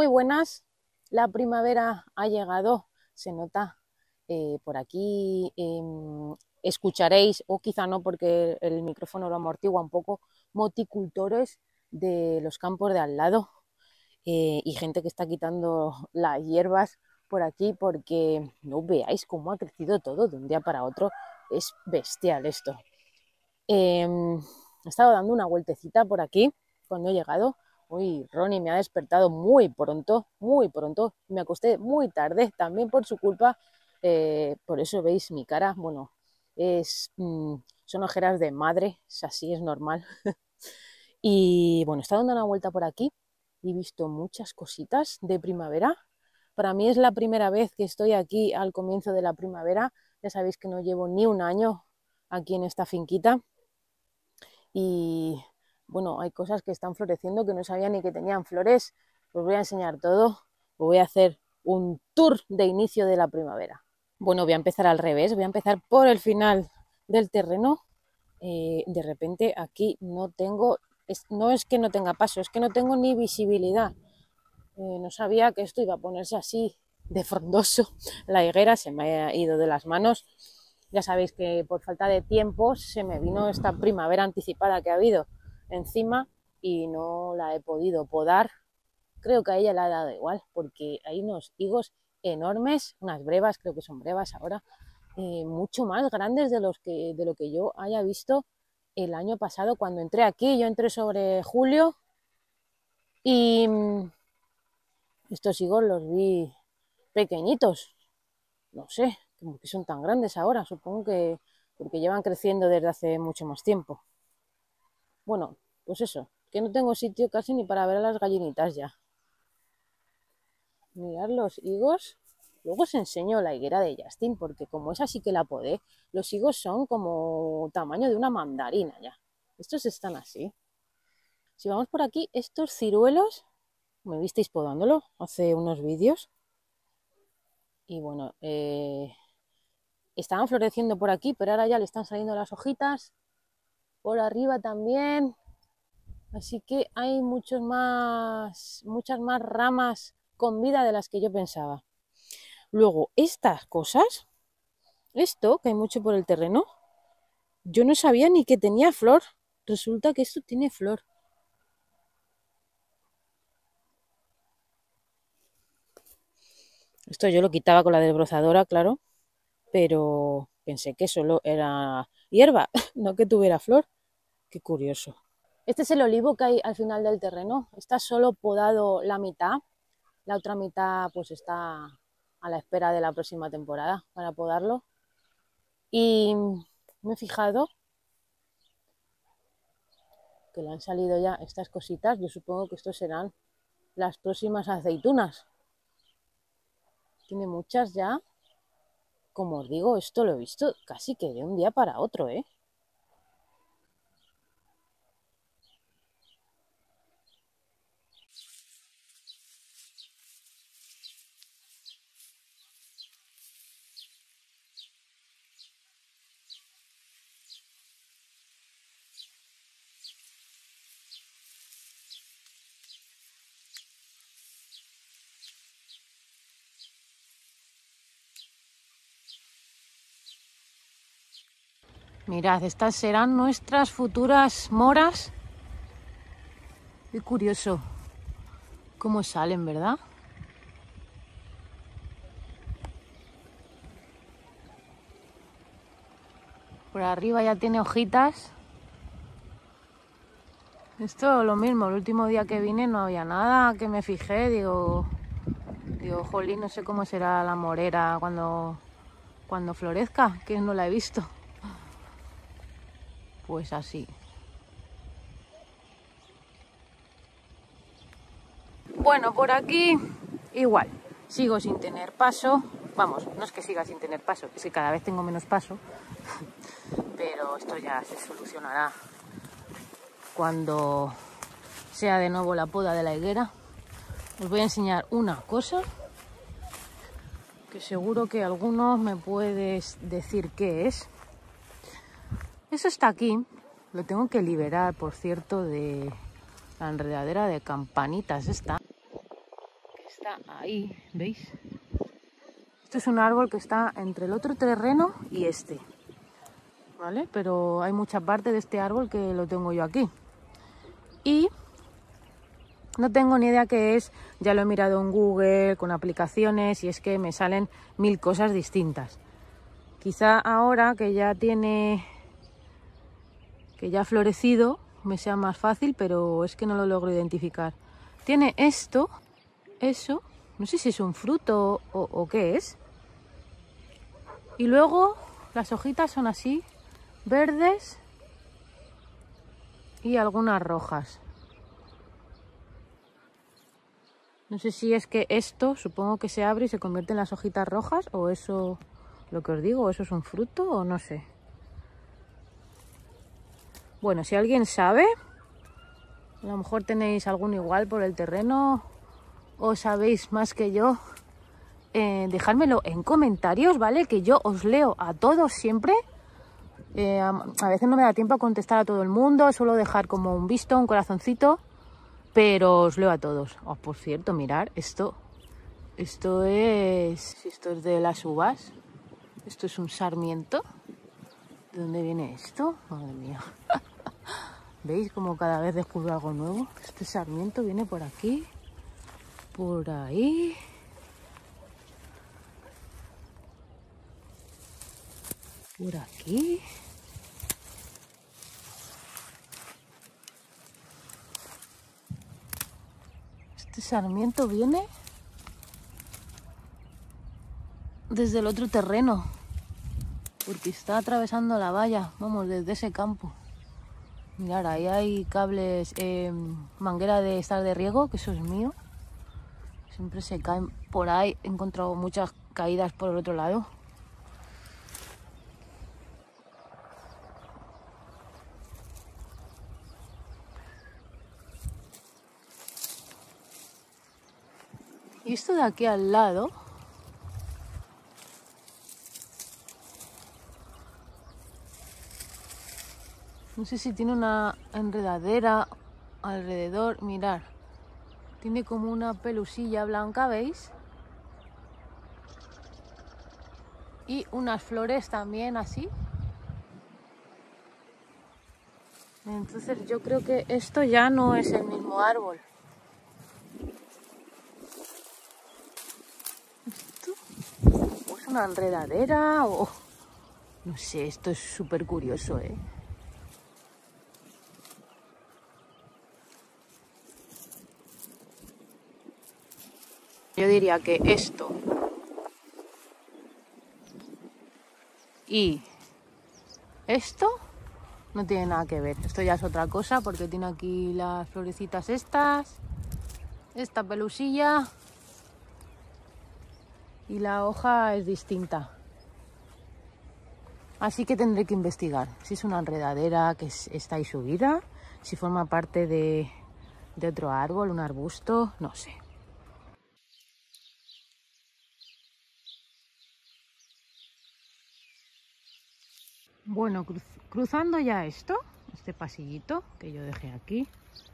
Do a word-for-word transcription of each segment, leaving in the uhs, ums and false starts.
Muy buenas, la primavera ha llegado, se nota eh, por aquí, eh, escucharéis, o quizá no porque el micrófono lo amortigua un poco, moticultores de los campos de al lado eh, y gente que está quitando las hierbas por aquí porque no veáis cómo ha crecido todo de un día para otro, es bestial esto. Eh, he estado dando una vueltecita por aquí cuando he llegado. Uy, Ronnie me ha despertado muy pronto, muy pronto. Me acosté muy tarde, también por su culpa. Eh, por eso veis mi cara. Bueno, es, mmm, son ojeras de madre, es así, es normal. Y bueno, he estado dando una vuelta por aquí y he visto muchas cositas de primavera. Para mí es la primera vez que estoy aquí al comienzo de la primavera. Ya sabéis que no llevo ni un año aquí en esta finquita. Y bueno, hay cosas que están floreciendo que no sabía ni que tenían flores. Os voy a enseñar todo. Os voy a hacer un tour de inicio de la primavera. Bueno, voy a empezar al revés. Voy a empezar por el final del terreno. Eh, de repente aquí no tengo, es, no es que no tenga paso, es que no tengo ni visibilidad. Eh, no sabía que esto iba a ponerse así de frondoso. La higuera se me ha ido de las manos. Ya sabéis que por falta de tiempo se me vino esta primavera anticipada que ha habido encima y no la he podido podar. Creo que a ella le ha dado igual porque hay unos higos enormes, unas brevas, creo que son brevas ahora, eh, mucho más grandes de, los que, de lo que yo haya visto el año pasado cuando entré aquí. Yo entré sobre julio y estos higos los vi pequeñitos, no sé, como que son tan grandes ahora, supongo que porque llevan creciendo desde hace mucho más tiempo. Bueno, pues eso, que no tengo sitio casi ni para ver a las gallinitas ya. Mirad los higos. Luego os enseño la higuera de Justin, porque como esa sí que la podé, los higos son como tamaño de una mandarina ya. Estos están así. Si vamos por aquí, estos ciruelos, me visteis podándolo hace unos vídeos. Y bueno, eh, estaban floreciendo por aquí, pero ahora ya le están saliendo las hojitas. Por arriba también. Así que hay muchos más, muchas más ramas con vida de las que yo pensaba. Luego, estas cosas, esto que hay mucho por el terreno, yo no sabía ni que tenía flor. Resulta que esto tiene flor. Esto yo lo quitaba con la desbrozadora, claro, pero pensé que solo era hierba, no que tuviera flor. Qué curioso. Este es el olivo que hay al final del terreno. Está solo podado la mitad. La otra mitad pues está a la espera de la próxima temporada para podarlo. Y me he fijado que le han salido ya estas cositas. Yo supongo que estos serán las próximas aceitunas. Tiene muchas ya. Como os digo, esto lo he visto casi que de un día para otro, ¿eh? Mirad, estas serán nuestras futuras moras. Qué curioso cómo salen, ¿verdad? Por arriba ya tiene hojitas. Esto lo mismo, el último día que vine no había nada, que me fijé, digo, digo, jolín, no sé cómo será la morera cuando, cuando florezca, que no la he visto. Pues así. Bueno, por aquí igual, sigo sin tener paso. Vamos, no es que siga sin tener paso, es que cada vez tengo menos paso. Pero esto ya se solucionará cuando sea de nuevo la poda de la higuera. Os voy a enseñar una cosa que seguro que algunos me puedes decir qué es. Eso está aquí, lo tengo que liberar, por cierto, de la enredadera de campanitas esta, que está ahí, ¿veis? Esto es un árbol que está entre el otro terreno y este, ¿vale? Pero hay mucha parte de este árbol que lo tengo yo aquí. Y no tengo ni idea qué es, ya lo he mirado en Google con aplicaciones y es que me salen mil cosas distintas. Quizá ahora que ya tiene, que ya ha florecido, me sea más fácil, pero es que no lo logro identificar. Tiene esto, eso, no sé si es un fruto o, o qué es. Y luego las hojitas son así, verdes y algunas rojas. No sé si es que esto, supongo que se abre y se convierte en las hojitas rojas, o eso, lo que os digo, o eso es un fruto, o no sé. Bueno, si alguien sabe, a lo mejor tenéis algún igual por el terreno, o sabéis más que yo, eh, dejádmelo en comentarios, ¿vale? Que yo os leo a todos siempre. Eh, a, a veces no me da tiempo a contestar a todo el mundo, suelo dejar como un visto, un corazoncito, pero os leo a todos. Oh, por cierto, mirad, esto, esto es, esto es de las uvas, esto es un sarmiento. ¿De dónde viene esto? Madre mía. ¿Veis como cada vez descubro algo nuevo? Este sarmiento viene por aquí, por ahí. Por aquí. Este sarmiento viene desde el otro terreno, porque está atravesando la valla, vamos, desde ese campo. Mirad, ahí hay cables, eh, manguera de estar de riego, que eso es mío. Siempre se caen por ahí, he encontrado muchas caídas por el otro lado. Y esto de aquí al lado, no sé si tiene una enredadera alrededor, mirad, tiene como una pelusilla blanca, ¿veis? Y unas flores también así. Entonces yo creo que esto ya no es el mismo árbol. ¿Esto? ¿O es una enredadera? O no sé, esto es súper curioso, ¿eh? Yo diría que esto y esto no tiene nada que ver. Esto ya es otra cosa porque tiene aquí las florecitas estas, esta pelusilla y la hoja es distinta. Así que tendré que investigar si es una enredadera que está ahí subida, si forma parte de, de otro árbol, un arbusto, no sé. Bueno, cruz, cruzando ya esto, este pasillito que yo dejé aquí,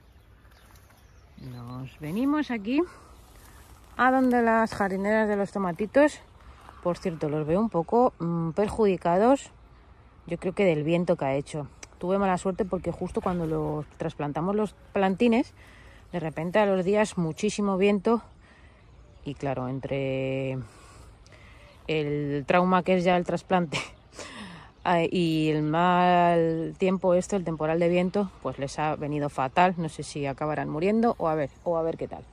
nos venimos aquí a donde las jardineras de los tomatitos. Por cierto, los veo un poco mmm, perjudicados, yo creo que del viento que ha hecho. Tuve mala suerte porque justo cuando los trasplantamos los plantines, de repente a los días muchísimo viento y claro, entre el trauma que es ya el trasplante y el mal tiempo esto, el temporal de viento, pues les ha venido fatal. No sé si acabarán muriendo o a ver, o a ver qué tal.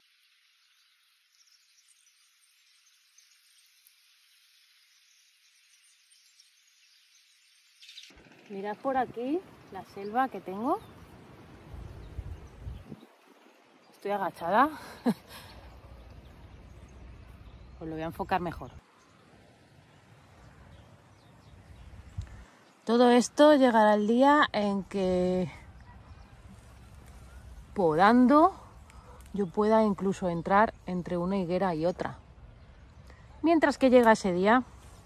Mirad por aquí la selva que tengo. Estoy agachada. Pues lo voy a enfocar mejor. Todo esto llegará el día en que podando yo pueda incluso entrar entre una higuera y otra. Mientras que llega ese día,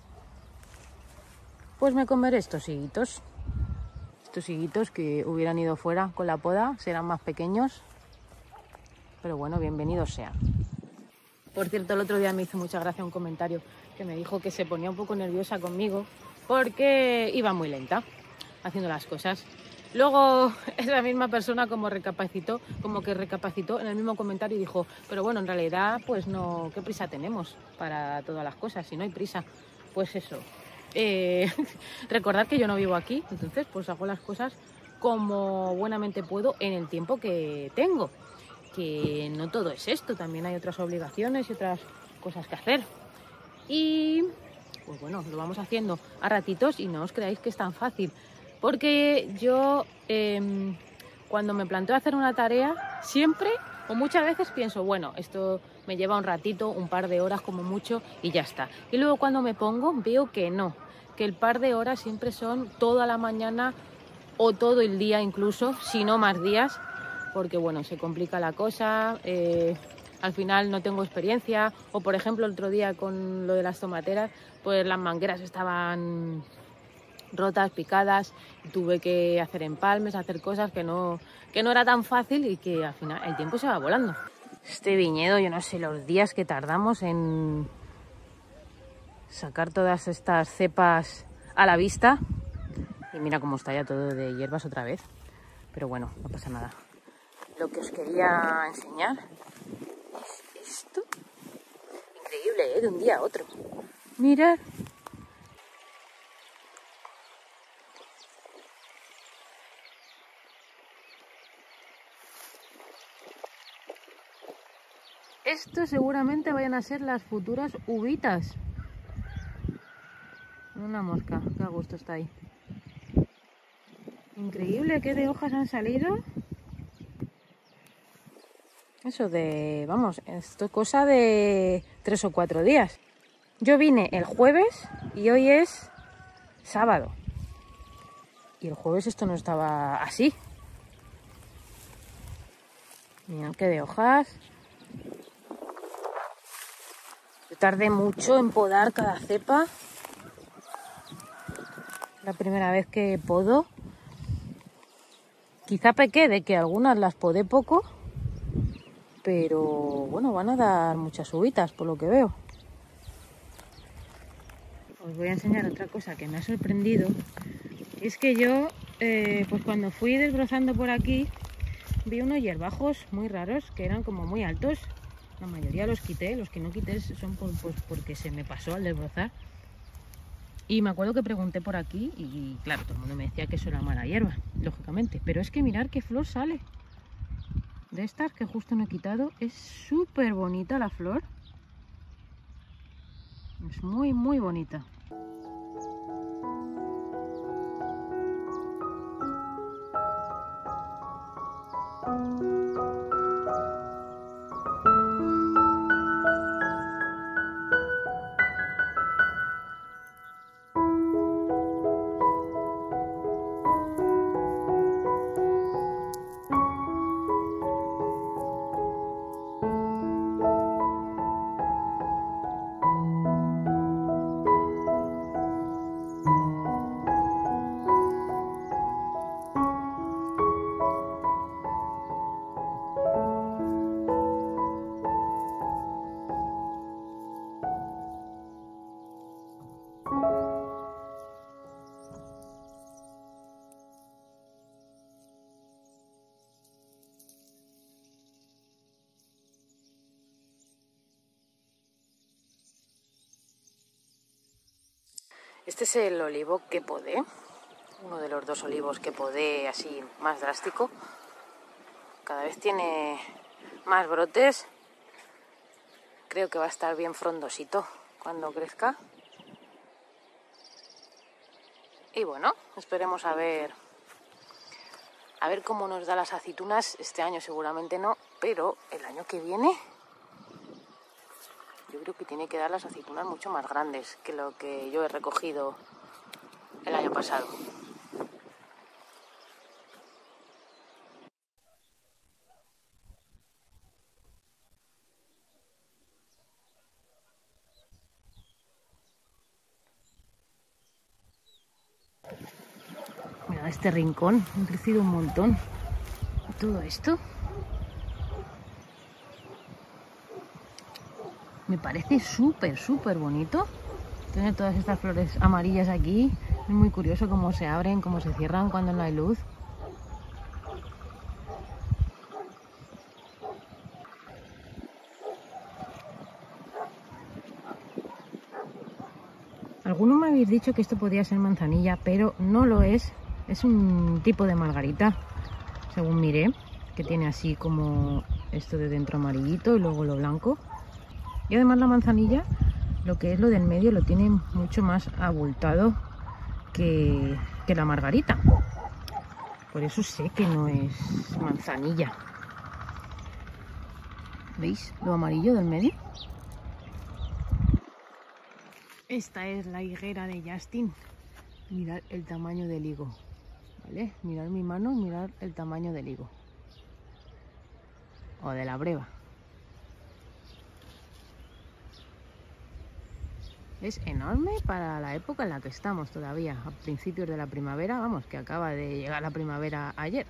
pues me comeré estos higuitos. Estos higuitos que hubieran ido fuera con la poda serán más pequeños, pero bueno, bienvenidos sean. Por cierto, el otro día me hizo mucha gracia un comentario que me dijo que se ponía un poco nerviosa conmigo porque iba muy lenta haciendo las cosas. Luego esa misma persona como recapacitó, como que recapacitó en el mismo comentario y dijo, pero bueno, en realidad pues no, ¿qué prisa tenemos para todas las cosas? Si no hay prisa, pues eso. Eh, recordad que yo no vivo aquí, entonces pues hago las cosas como buenamente puedo en el tiempo que tengo. Que no todo es esto, también hay otras obligaciones y otras cosas que hacer. Y pues bueno, lo vamos haciendo a ratitos y no os creáis que es tan fácil. Porque yo eh, cuando me planteo hacer una tarea, siempre o muchas veces pienso, bueno, esto me lleva un ratito, un par de horas como mucho y ya está. Y luego cuando me pongo veo que no, que el par de horas siempre son toda la mañana o todo el día incluso, si no más días. Porque bueno, se complica la cosa, eh, al final no tengo experiencia, o por ejemplo el otro día con lo de las tomateras, pues las mangueras estaban rotas, picadas, y tuve que hacer empalmes, hacer cosas que no, que no era tan fácil y que al final el tiempo se va volando. Este viñedo, yo no sé los días que tardamos en sacar todas estas cepas a la vista, y mira cómo está ya todo de hierbas otra vez, pero bueno, no pasa nada. Lo que os quería enseñar es esto. Increíble, ¿eh? De un día a otro. Mirad. Esto seguramente vayan a ser las futuras uvitas. Una mosca, qué a gusto está ahí. Increíble, qué de hojas han salido. Eso de, vamos, esto es cosa de tres o cuatro días. Yo vine el jueves y hoy es sábado. Y el jueves esto no estaba así. Mirad qué de hojas. Yo tardé mucho en podar cada cepa. La primera vez que podo. Quizá pequé de que algunas las podé poco. Pero bueno, van a dar muchas uvitas por lo que veo. Os voy a enseñar otra cosa que me ha sorprendido. Es que yo, eh, pues cuando fui desbrozando por aquí, vi unos hierbajos muy raros que eran como muy altos. La mayoría los quité, los que no quité son por, pues porque se me pasó al desbrozar. Y me acuerdo que pregunté por aquí y claro, todo el mundo me decía que eso era mala hierba, lógicamente. Pero es que mirad qué flor sale. De estas que justo no he quitado, es súper bonita la flor. Es muy, muy bonita. Este es el olivo que podé, uno de los dos olivos que podé así más drástico. Cada vez tiene más brotes. Creo que va a estar bien frondosito cuando crezca. Y bueno, esperemos a ver, a ver cómo nos da las aceitunas. Este año seguramente no, pero el año que viene yo creo que tiene que dar las aceitunas mucho más grandes que lo que yo he recogido el año pasado. Mira, este rincón ha crecido un montón. Todo esto. Me parece súper, súper bonito. Tiene todas estas flores amarillas aquí. Es muy curioso cómo se abren, cómo se cierran cuando no hay luz. Algunos me habéis dicho que esto podría ser manzanilla, pero no lo es. Es un tipo de margarita, según miré, que tiene así como esto de dentro amarillito y luego lo blanco. Y además la manzanilla, lo que es lo del medio, lo tiene mucho más abultado que, que la margarita. Por eso sé que no es manzanilla. ¿Veis lo amarillo del medio? Esta es la higuera de Justin. Mirad el tamaño del higo. ¿Vale? Mirad mi mano y mirad el tamaño del higo. O de la breva. Es enorme para la época en la que estamos todavía, a principios de la primavera, vamos, que acaba de llegar la primavera ayer.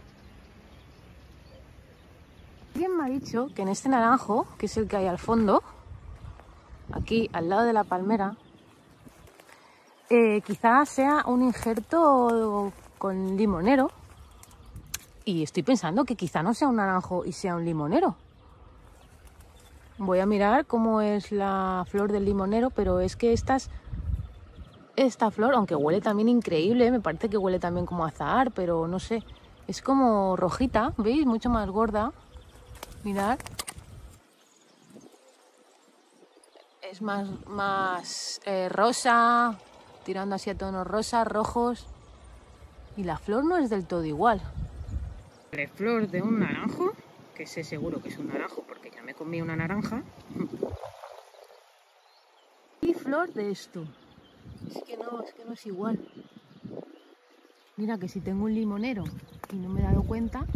Alguien me ha dicho que en este naranjo, que es el que hay al fondo, aquí al lado de la palmera, eh, quizás sea un injerto con limonero. Y estoy pensando que quizá no sea un naranjo y sea un limonero. Voy a mirar cómo es la flor del limonero, pero es que estas, esta flor, aunque huele también increíble, me parece que huele también como a azahar, pero no sé, es como rojita, ¿veis? Mucho más gorda. Mirad. Es más, más eh, rosa, tirando así a tonos rosas, rojos. Y la flor no es del todo igual. La flor de un naranjo, que sé seguro que es un naranjo porque ya me comí una naranja. Y flor de esto. Es que no, es que no es igual. Mira que si tengo un limonero y no me he dado cuenta.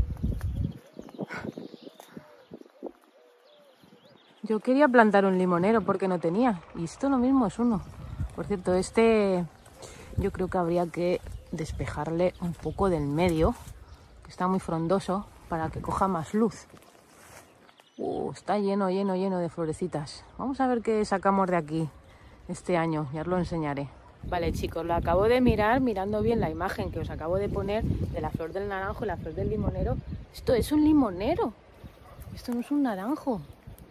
Yo quería plantar un limonero porque no tenía. Y esto lo mismo es uno. Por cierto, este yo creo que habría que despejarle un poco del medio, que está muy frondoso, para que coja más luz. Uh, está lleno, lleno, lleno de florecitas. Vamos a ver qué sacamos de aquí este año, ya os lo enseñaré. Vale, chicos, lo acabo de mirar, mirando bien la imagen que os acabo de poner de la flor del naranjo y la flor del limonero. Esto es un limonero, esto no es un naranjo.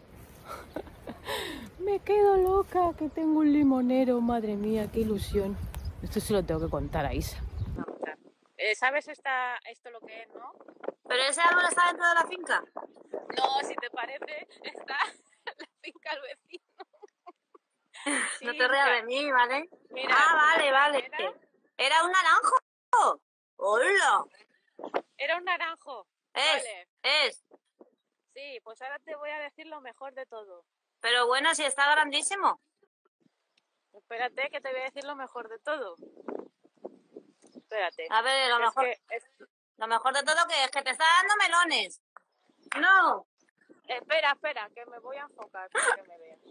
Me quedo loca que tengo un limonero, madre mía, qué ilusión. Esto se lo tengo que contar a Isa. Eh, ¿Sabes esta, esto lo que es, no? ¿Pero ese árbol está dentro de la finca? No, si te parece, está la finca al vecino. Sí, no te rías mira, de mí, ¿vale? mira, ah, vale, vale. Era, ¿Era un naranjo? ¡Hola! era un naranjo. Es, Vale. es. Sí, pues ahora te voy a decir lo mejor de todo. Pero bueno, si está grandísimo. Espérate que te voy a decir lo mejor de todo. Espérate. A ver, lo Es mejor, que, es... lo mejor de todo que es que te está dando melones. No. Espera, espera, que me voy a enfocar para que me veas.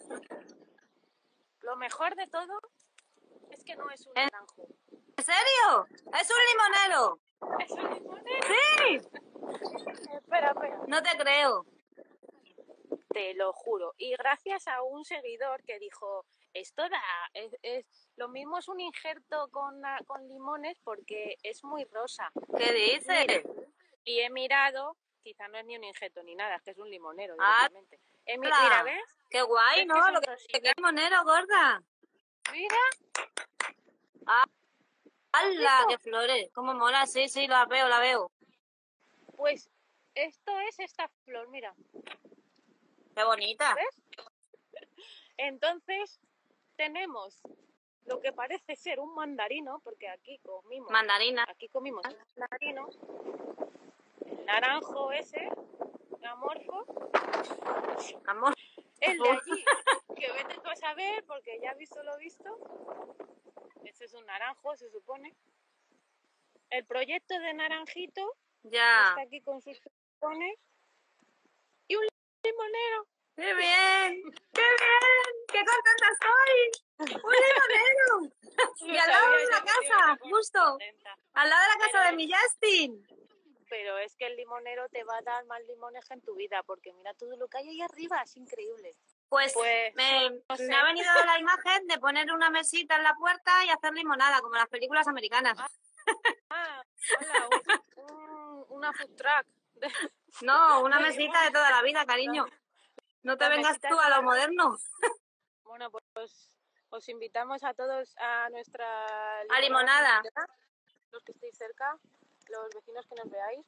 Lo mejor de todo es que no es un ¿En naranjo. ¿En serio? ¡Es un limonero! ¿Es un limonero? ¡Sí! Espera, espera. No te creo. Te lo juro. Y gracias a un seguidor que dijo, esto da, es, es, lo mismo es un injerto con, con limones porque es muy rosa. ¿Qué dices? Mira, y he mirado, quizá no es ni un injerto ni nada, es que es un limonero Ah, directamente. He, mira, ¿ves? ¡Qué guay, ¿ves ¿no? que Lo que es limonero, gorda. Mira. Ah, ¡hala! ¡Qué flores! ¡Cómo mola! Sí, sí, la veo, la veo. Pues esto es esta flor, mira. ¡Qué bonita! ¿Ves? Entonces tenemos lo que parece ser un mandarino, porque aquí comimos mandarina. Aquí comimos un mandarino, el naranjo ese, amorfo, Amor. el de allí, que vete tú a saber, porque ya he visto lo visto. Este es un naranjo, se supone. El proyecto de naranjito ya está aquí con sus cones y un limonero. ¡Qué bien! ¡Qué bien! ¡Qué contenta estoy! ¡Un limonero! Y al lado de la casa, justo. Al lado de la casa de mi Justin. Pero es que el limonero te va a dar más limones en tu vida, porque mira todo lo que hay ahí arriba, es increíble. Pues, Pues, me, no sé. me ha venido la imagen de poner una mesita en la puerta y hacer limonada, como las películas americanas. Ah, hola, un, un, una food truck. No, una mesita de toda la vida, cariño. No te La vengas mesita tú de a toda lo la- moderno. Bueno, pues os invitamos a todos a nuestra A limonada. finquitera, los que estéis cerca, los vecinos que nos veáis.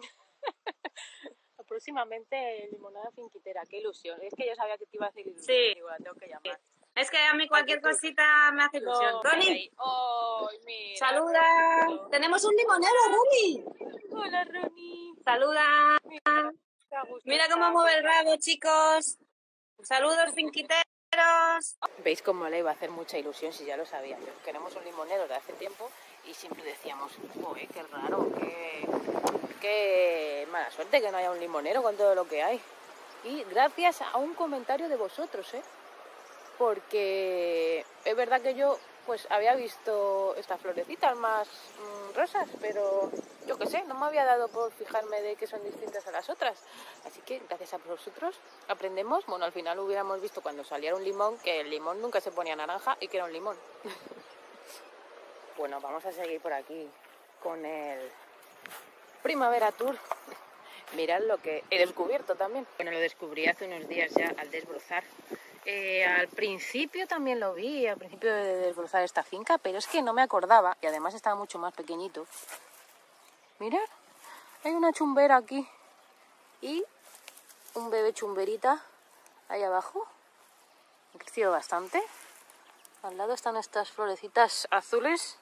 Próximamente limonada finquitera, qué ilusión. Es que yo sabía que te iba a hacer ilusión. Sí. Digo, la tengo que llamar. Es que a mí cualquier cosita me hace ilusión. No, Ronnie, ahí. Oh, mira, saluda. Ronnie. Tenemos un limonero, Ronnie. Hola, Ronnie. Saluda. Mira, qué a gusto Mira cómo está. mueve el rabo, chicos. Saludos, finquiteros. ¿Veis cómo le iba a hacer mucha ilusión si ya lo sabía? Yo. Queremos un limonero de hace tiempo y siempre decíamos, joder, qué raro, qué, qué mala suerte que no haya un limonero con todo lo que hay. Y gracias a un comentario de vosotros, ¿eh? Porque es verdad que yo pues había visto estas florecitas más mmm, rosas, pero yo qué sé, no me había dado por fijarme de que son distintas a las otras. Así que gracias a vosotros aprendemos. Bueno, al final hubiéramos visto cuando saliera un limón que el limón nunca se ponía naranja y que era un limón. Bueno, vamos a seguir por aquí con el Primavera Tour. Mirad lo que he descubierto también. Bueno, lo descubrí hace unos días ya al desbrozar. Eh, al principio también lo vi, al principio de desbrozar esta finca, pero es que no me acordaba y además estaba mucho más pequeñito. Mirad, hay una chumbera aquí y un bebé chumberita ahí abajo. Ha crecido bastante. Al lado están estas florecitas azules.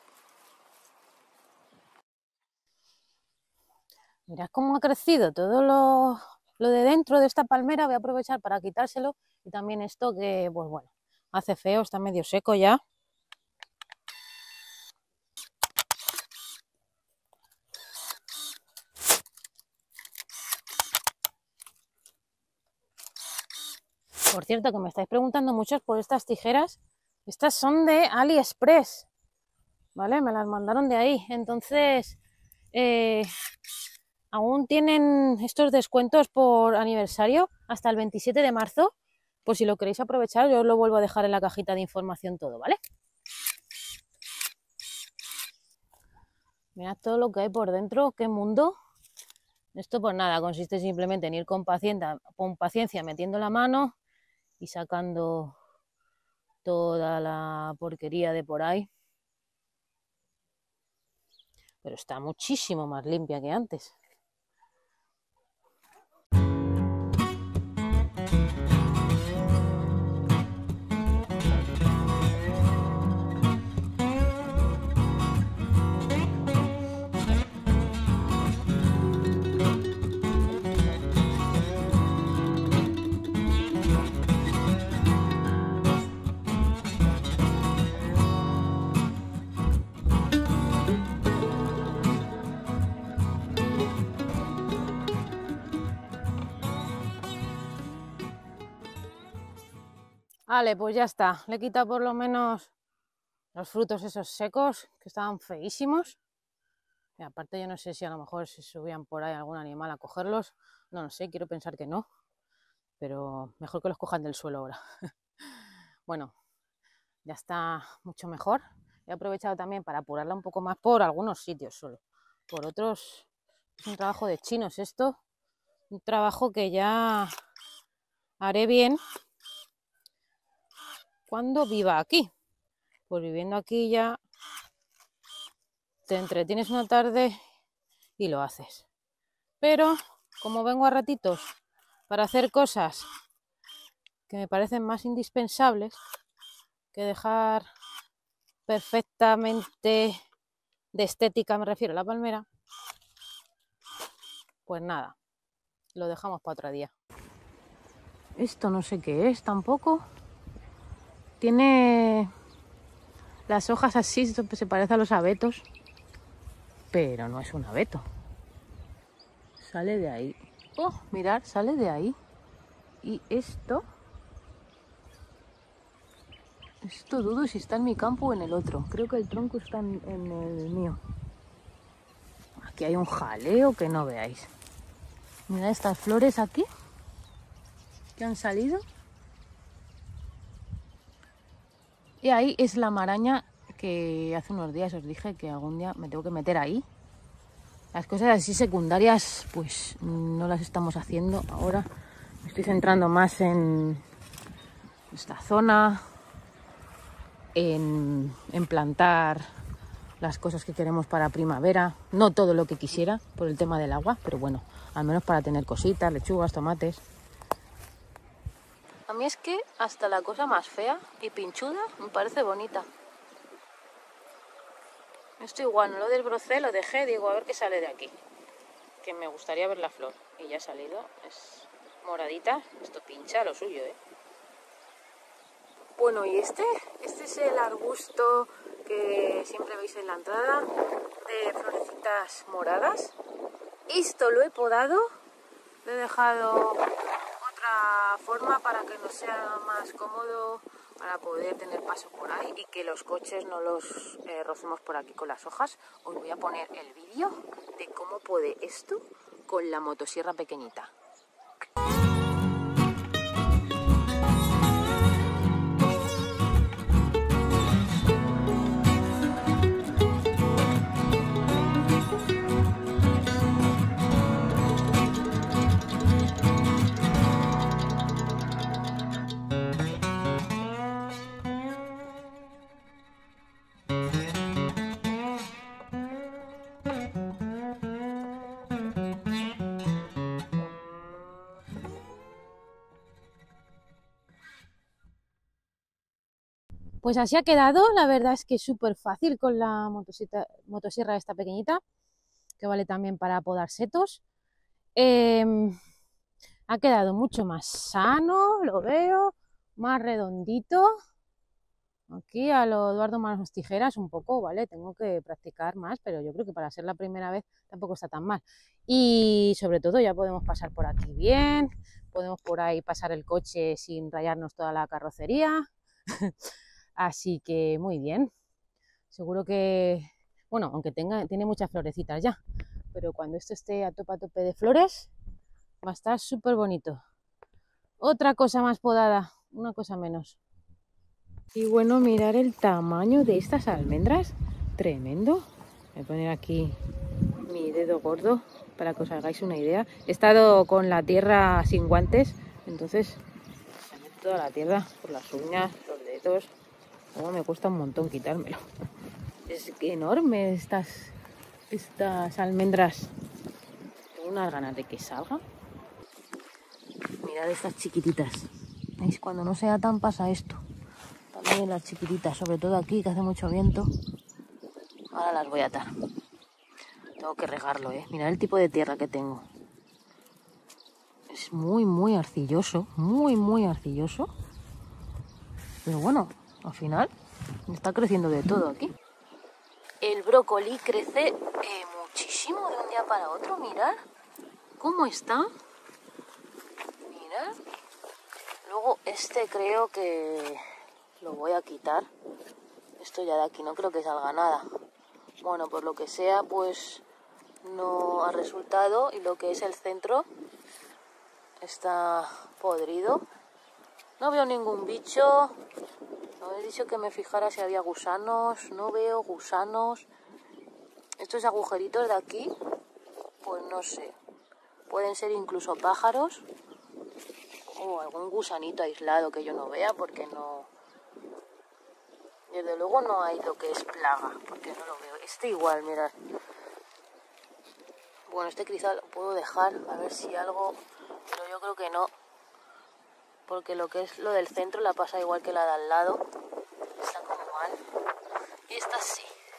Mirad cómo ha crecido todo lo, lo de dentro de esta palmera. Voy a aprovechar para quitárselo. Y también esto que, pues bueno, hace feo, está medio seco ya. Por cierto, que me estáis preguntando muchos por estas tijeras. Estas son de AliExpress, ¿vale? Me las mandaron de ahí. Entonces, eh, aún tienen estos descuentos por aniversario hasta el veintisiete de marzo. Por si lo queréis aprovechar, yo os lo vuelvo a dejar en la cajita de información todo, ¿vale? Mirad todo lo que hay por dentro, qué mundo. Esto pues nada, consiste simplemente en ir con paciencia, con paciencia metiendo la mano y sacando toda la porquería de por ahí. Pero está muchísimo más limpia que antes. Vale, pues ya está. Le he quitado por lo menos los frutos esos secos, que estaban feísimos. Y aparte yo no sé si a lo mejor se subían por ahí algún animal a cogerlos. No lo sé, quiero pensar que no. Pero mejor que los cojan del suelo ahora. Bueno, ya está mucho mejor. He aprovechado también para apurarla un poco más por algunos sitios solo. Por otros es un trabajo de chinos esto. Un trabajo que ya haré bien cuando viva aquí. Pues viviendo aquí ya te entretienes una tarde y lo haces. Pero como vengo a ratitos para hacer cosas que me parecen más indispensables que dejar perfectamente de estética, me refiero a la palmera, pues nada, lo dejamos para otro día. Esto no sé qué es tampoco. Tiene las hojas así, se parece a los abetos, pero no es un abeto. Sale de ahí. Oh, mirad, sale de ahí. Y esto... Esto dudo si está en mi campo o en el otro. Creo que el tronco está en, en el mío. Aquí hay un jaleo que no veáis. Mirad estas flores aquí que han salido. Y ahí es la maraña que hace unos días os dije que algún día me tengo que meter ahí. Las cosas así secundarias pues no las estamos haciendo ahora. Me estoy centrando más en esta zona, en, en plantar las cosas que queremos para primavera. No todo lo que quisiera por el tema del agua, pero bueno, al menos para tener cositas, lechugas, tomates. A mí es que hasta la cosa más fea y pinchuda me parece bonita. Esto igual, no lo desbrocé, lo dejé, digo a ver qué sale de aquí. Que me gustaría ver la flor. Y ya ha salido, es moradita. Esto pincha lo suyo, ¿eh? Bueno, y este, este es el arbusto que siempre veis en la entrada, de florecitas moradas. Esto lo he podado, lo he dejado otra forma para que nos sea más cómodo, para poder tener paso por ahí y que los coches no los eh, rocemos por aquí con las hojas. Os voy a poner el vídeo de cómo puede esto con la motosierra pequeñita. Pues así ha quedado, la verdad es que es súper fácil con la motosierra esta pequeñita, que vale también para podar setos. Eh, ha quedado mucho más sano, lo veo, más redondito. Aquí a lo Eduardo Manos Tijeras un poco, ¿vale? Tengo que practicar más, pero yo creo que para ser la primera vez tampoco está tan mal. Y sobre todo ya podemos pasar por aquí bien, podemos por ahí pasar el coche sin rayarnos toda la carrocería. Así que muy bien, seguro que, bueno, aunque tenga, tiene muchas florecitas ya, pero cuando esto esté a tope a tope de flores, va a estar súper bonito. Otra cosa más podada, una cosa menos. Y bueno, mirar el tamaño de estas almendras, tremendo. Voy a poner aquí mi dedo gordo para que os hagáis una idea. He estado con la tierra sin guantes, entonces se me toda la tierra por las uñas, los dedos. Oh, me cuesta un montón quitármelo. Es enorme estas, estas almendras. Tengo unas ganas de que salga. Mirad estas chiquititas. ¿Veis? Cuando no se atan pasa esto. También las chiquititas, sobre todo aquí que hace mucho viento. Ahora las voy a atar. Tengo que regarlo, ¿eh? Mirad el tipo de tierra que tengo. Es muy, muy arcilloso. Muy, muy arcilloso. Pero bueno, al final está creciendo de todo aquí. El brócoli crece eh, muchísimo de un día para otro. Mirad cómo está. Mirad. Luego este creo que lo voy a quitar. Esto ya de aquí no creo que salga nada. Bueno, por lo que sea, pues no ha resultado. Y lo que es el centro está podrido. No veo ningún bicho. No he dicho que me fijara si había gusanos. No veo gusanos. Estos agujeritos de aquí, pues no sé. Pueden ser incluso pájaros. O algún gusanito aislado que yo no vea, porque no... Desde luego no hay lo que es plaga, porque no lo veo. Este igual, mirad. Bueno, este quizá lo puedo dejar, a ver si algo... Pero yo creo que no. Porque lo que es lo del centro la pasa igual que la de al lado. Está como mal. Y esta sí.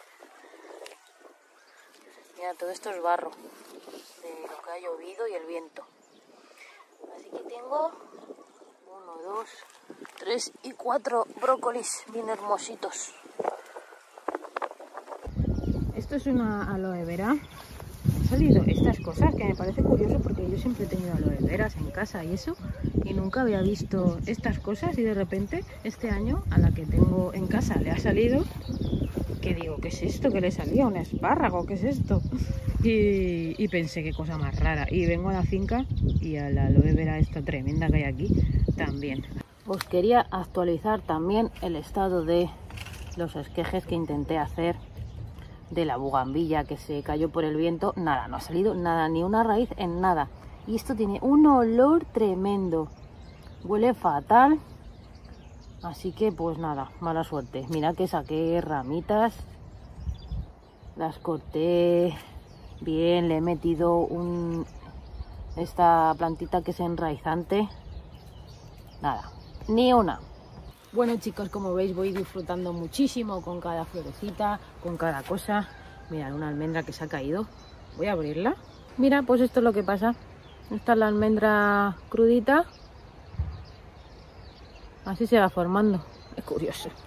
Mira, todo esto es barro. De lo que ha llovido y el viento. Así que tengo uno, dos, tres y cuatro brócolis bien hermositos. Esto es una aloe vera. Han salido estas cosas que me parece curioso porque yo siempre he tenido aloe veras en casa y eso, y nunca había visto estas cosas, y de repente este año a la que tengo en casa le ha salido, que digo, ¿qué es esto? ¿Qué le salía? ¿Un espárrago? ¿Qué es esto? Y, y pensé, qué cosa más rara, y vengo a la finca y a la aloe vera esta tremenda que hay aquí también. os quería actualizar también el estado de los esquejes que intenté hacer de la bugambilla que se cayó por el viento. Nada, no ha salido nada, ni una raíz en nada. Y esto tiene un olor tremendo, huele fatal. Así que pues nada, mala suerte. Mira que saqué ramitas, las corté bien, le he metido un esta plantita que es enraizante. Nada, ni una. Bueno chicos, como veis voy disfrutando muchísimo con cada florecita, con cada cosa. Mirad, una almendra que se ha caído. Voy a abrirla. Mira, pues esto es lo que pasa. Esta es la almendra crudita. Así se va formando. Es curioso.